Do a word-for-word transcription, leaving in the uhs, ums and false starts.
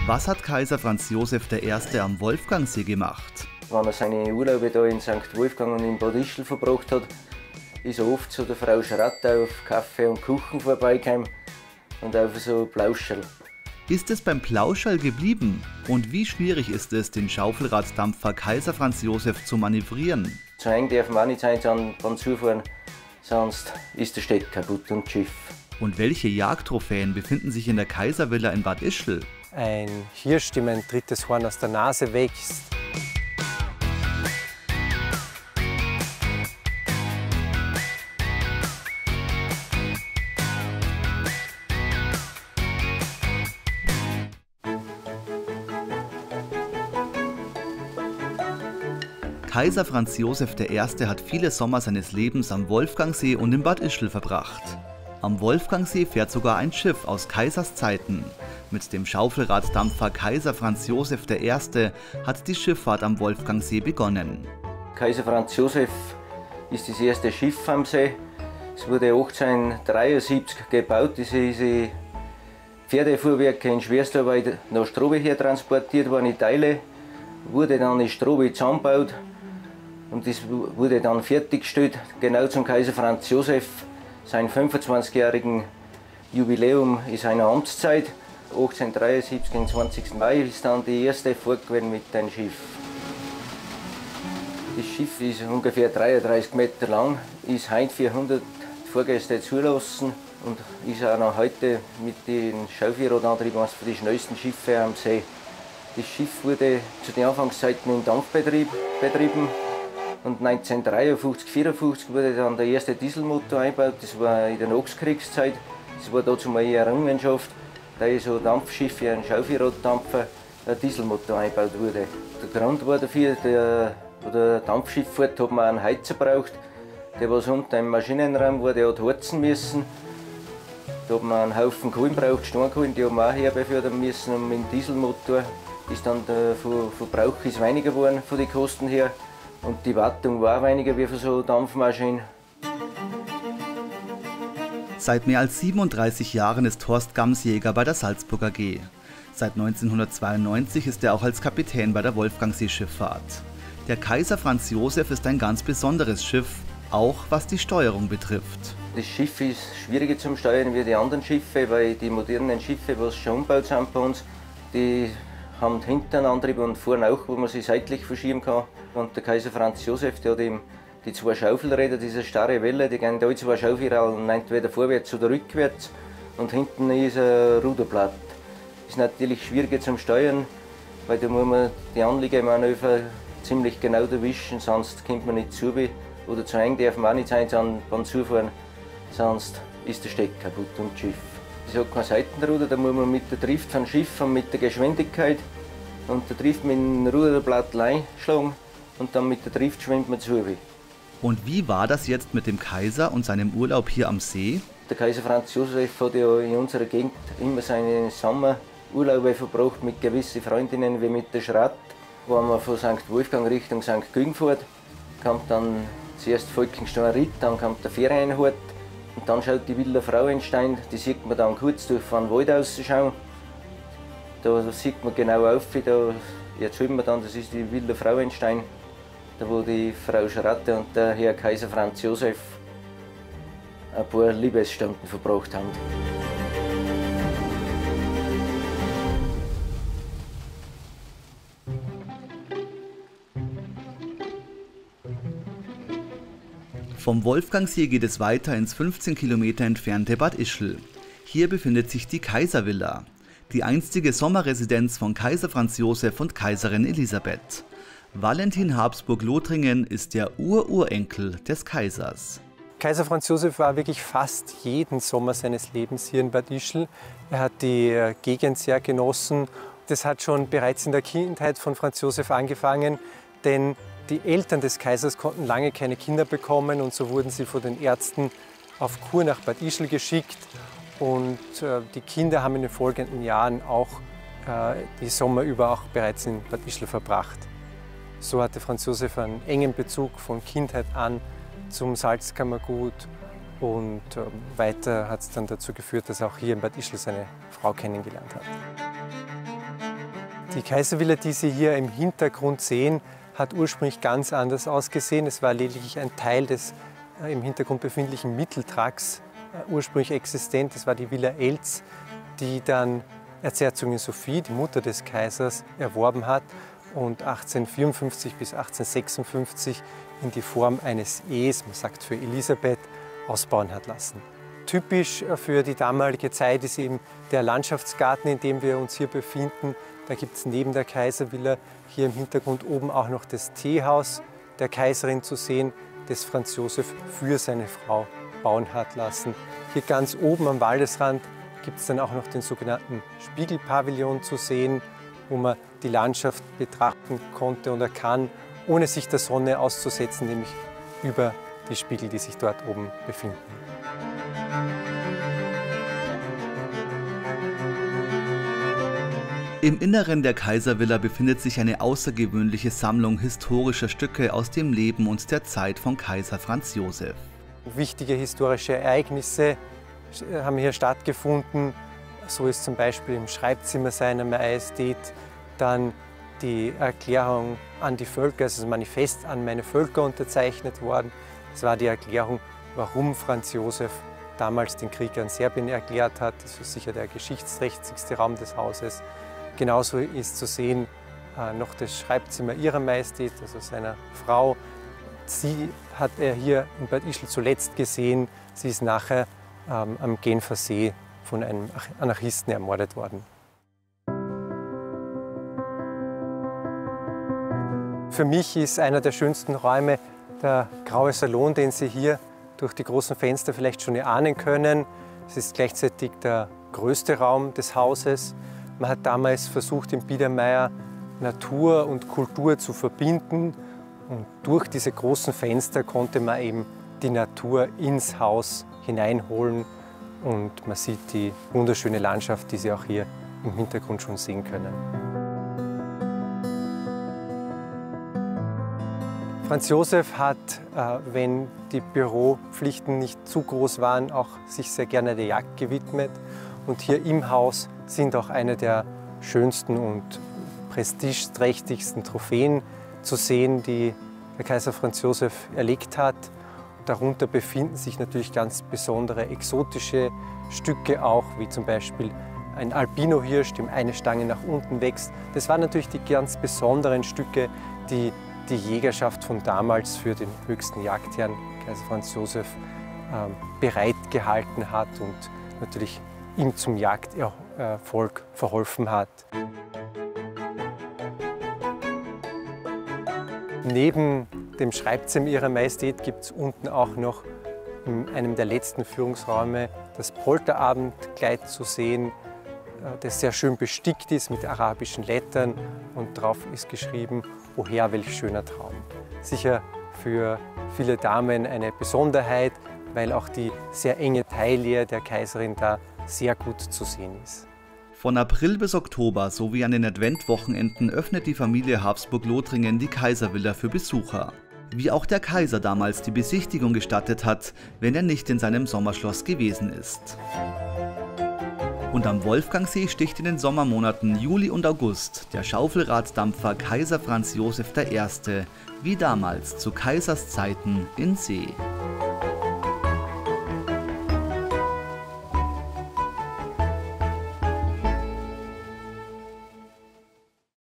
Was hat Kaiser Franz Josef der Erste am Wolfgangsee gemacht? Wenn er seine Urlaube da in Sankt Wolfgang und in Bad Ischl verbracht hat, ist er oft zu der Frau Schratter auf Kaffee und Kuchen vorbeigekommen und auf so Plauscherl. Ist es beim Plauscherl geblieben? Und wie schwierig ist es, den Schaufelraddampfer Kaiser Franz Josef zu manövrieren? Zu eng darf man auch nicht sein beim Zufahren, sonst ist der Steck kaputt und das Schiff. Und welche Jagdtrophäen befinden sich in der Kaiservilla in Bad Ischl? Ein Hirsch, dem ein drittes Horn aus der Nase wächst. Kaiser Franz Josef der Erste hat viele Sommer seines Lebens am Wolfgangsee und in Bad Ischl verbracht. Am Wolfgangsee fährt sogar ein Schiff aus Kaisers Zeiten. Mit dem Schaufelraddampfer Kaiser Franz Josef der Erste hat die Schifffahrt am Wolfgangsee begonnen. Kaiser Franz Josef ist das erste Schiff am See. Es wurde achtzehnhundertdreiundsiebzig gebaut. Diese Pferdefuhrwerke in Schwerstarbeit nach Strobe her transportiert worden in Teile. Wurde dann in Strobe zusammengebaut und das wurde dann fertiggestellt, genau zum Kaiser Franz Josef, sein fünfundzwanzigjährigen Jubiläum in seiner Amtszeit. achtzehnhundertdreiundsiebzig, am zwanzigsten Mai, ist dann die erste Fahrt gewesen mit dem Schiff. Das Schiff ist ungefähr dreiunddreißig Meter lang, ist heute für hundert Fahrgäste zulassen und ist auch noch heute mit den Schaufelradantrieben eines der schnellsten Schiffe am See. Das Schiff wurde zu den Anfangszeiten im Dampfbetrieb betrieben und neunzehnhundertdreiundfünfzig vierundfünfzig wurde dann der erste Dieselmotor eingebaut. Das war in der Nachkriegszeit. Das war dazu mal eine Errungenschaft, da in so Dampfschiffe, ein Schaufelraddampfer, ein Dieselmotor eingebaut wurde. Der Grund war dafür, der, bei der Dampfschifffahrt hat man einen Heizer gebraucht, der was unter im Maschinenraum war, der hat heizen müssen. Da hat man einen Haufen Kohlen gebraucht, Steinkohlen, die haben wir auch herbefördern müssen. Und mit dem Dieselmotor ist dann der Verbrauch ist weniger geworden von den Kosten her und die Wartung war weniger wie für so Dampfmaschinen. Seit mehr als siebenunddreißig Jahren ist Horst Gamsjäger bei der Salzburg A G. Seit neunzehnhundertzweiundneunzig ist er auch als Kapitän bei der Wolfgangsee-Schifffahrt. Der Kaiser Franz Josef ist ein ganz besonderes Schiff, auch was die Steuerung betrifft. Das Schiff ist schwieriger zum Steuern wie die anderen Schiffe, weil die modernen Schiffe, die schon umgebaut sind bei uns, die haben hinten einen Antrieb und vorne auch, wo man sie seitlich verschieben kann. Und der Kaiser Franz Josef, der hat eben die zwei Schaufelräder, diese starre Welle, die gehen da zwei Schaufelräder entweder vorwärts oder rückwärts. Und hinten ist ein Ruderblatt. Das ist natürlich schwieriger zum Steuern, weil da muss man die Anliegemanöver ziemlich genau erwischen, sonst kommt man nicht zu. Oder zu eng darf man auch nicht sein beim Zufahren, sonst ist der Steck kaputt und das Schiff. Es hat kein Seitenruder, da muss man mit der Drift vom Schiff und mit der Geschwindigkeit und der Drift mit dem Ruderblatt einschlagen und dann mit der Drift schwimmt man zu. Und wie war das jetzt mit dem Kaiser und seinem Urlaub hier am See? Der Kaiser Franz Josef hat ja in unserer Gegend immer seine Sommerurlaube verbracht mit gewissen Freundinnen wie mit der Schratt. Wenn man von Sankt Wolfgang Richtung Sankt Gülgen fährt, kommt dann zuerst Volkenstein Ritt, dann kommt der Ferienhort. Und dann schaut die Villa Frauenstein, die sieht man dann kurz durch von Wald aus schauen. Da sieht man genau auf, da erzählen wir dann, das ist die Villa Frauenstein, da wo die Frau Schratte und der Herr Kaiser Franz Josef ein paar Liebesstunden verbracht haben. Vom Wolfgangsee geht es weiter ins fünfzehn Kilometer entfernte Bad Ischl. Hier befindet sich die Kaiservilla, die einstige Sommerresidenz von Kaiser Franz Josef und Kaiserin Elisabeth. Valentin Habsburg-Lothringen ist der Ururenkel des Kaisers. Kaiser Franz Josef war wirklich fast jeden Sommer seines Lebens hier in Bad Ischl. Er hat die Gegend sehr genossen. Das hat schon bereits in der Kindheit von Franz Josef angefangen, denn die Eltern des Kaisers konnten lange keine Kinder bekommen und so wurden sie von den Ärzten auf Kur nach Bad Ischl geschickt. Und äh, die Kinder haben in den folgenden Jahren auch äh, die Sommer über auch bereits in Bad Ischl verbracht. So hatte Franz Josef einen engen Bezug von Kindheit an zum Salzkammergut und äh, weiter hat es dann dazu geführt, dass er auch hier in Bad Ischl seine Frau kennengelernt hat. Die Kaiservilla, die Sie hier im Hintergrund sehen, hat ursprünglich ganz anders ausgesehen. Es war lediglich ein Teil des äh, im Hintergrund befindlichen Mitteltracts äh, ursprünglich existent. Das war die Villa Elz, die dann Erzherzogin Sophie, die Mutter des Kaisers, erworben hat und achtzehnhundertvierundfünfzig bis achtzehnhundertsechsundfünfzig in die Form eines Ehs, man sagt für Elisabeth, ausbauen hat lassen. Typisch für die damalige Zeit ist eben der Landschaftsgarten, in dem wir uns hier befinden. Da gibt es neben der Kaiservilla hier im Hintergrund oben auch noch das Teehaus der Kaiserin zu sehen, das Franz Josef für seine Frau bauen hat lassen. Hier ganz oben am Waldesrand gibt es dann auch noch den sogenannten Spiegelpavillon zu sehen, wo man die Landschaft betrachten konnte oder kann, ohne sich der Sonne auszusetzen, nämlich über die Spiegel, die sich dort oben befinden. Im Inneren der Kaiservilla befindet sich eine außergewöhnliche Sammlung historischer Stücke aus dem Leben und der Zeit von Kaiser Franz Josef. Wichtige historische Ereignisse haben hier stattgefunden. So ist zum Beispiel im Schreibzimmer seiner Majestät dann die Erklärung an die Völker, also das Manifest an meine Völker unterzeichnet worden. Das war die Erklärung, warum Franz Josef damals den Krieg an Serbien erklärt hat. Das ist sicher der geschichtsträchtigste Raum des Hauses. Genauso ist zu sehen äh, noch das Schreibzimmer ihrer Majestät, also seiner Frau. Sie hat er hier in Bad Ischl zuletzt gesehen. Sie ist nachher ähm, am Genfer See von einem Anarchisten ermordet worden. Für mich ist einer der schönsten Räume der graue Salon, den Sie hier durch die großen Fenster vielleicht schon erahnen können. Es ist gleichzeitig der größte Raum des Hauses. Man hat damals versucht, in Biedermeier Natur und Kultur zu verbinden. Und durch diese großen Fenster konnte man eben die Natur ins Haus hineinholen. Und man sieht die wunderschöne Landschaft, die Sie auch hier im Hintergrund schon sehen können. Franz Josef hat, äh, wenn die Büropflichten nicht zu groß waren, auch sich sehr gerne der Jagd gewidmet. Und hier im Haus sind auch eine der schönsten und prestigeträchtigsten Trophäen zu sehen, die der Kaiser Franz Josef erlegt hat. Darunter befinden sich natürlich ganz besondere exotische Stücke auch, wie zum Beispiel ein Albino-Hirsch, dem eine Stange nach unten wächst. Das waren natürlich die ganz besonderen Stücke, die die Jägerschaft von damals für den höchsten Jagdherrn, Kaiser Franz Josef, äh, bereitgehalten hat und natürlich ihm zum Jagderfolg verholfen hat. Neben dem Schreibzimmer ihrer Majestät gibt es unten auch noch in einem der letzten Führungsräume das Polterabendkleid zu sehen, das sehr schön bestickt ist mit arabischen Lettern und drauf ist geschrieben, o Herr, welch schöner Traum. Sicher für viele Damen eine Besonderheit, weil auch die sehr enge Taille der Kaiserin da sehr gut zu sehen ist. Von April bis Oktober sowie an den Adventwochenenden öffnet die Familie Habsburg-Lothringen die Kaiservilla für Besucher. Wie auch der Kaiser damals die Besichtigung gestattet hat, wenn er nicht in seinem Sommerschloss gewesen ist. Und am Wolfgangsee sticht in den Sommermonaten Juli und August der Schaufelraddampfer Kaiser Franz Josef der Erste wie damals zu Kaisers Zeiten in See.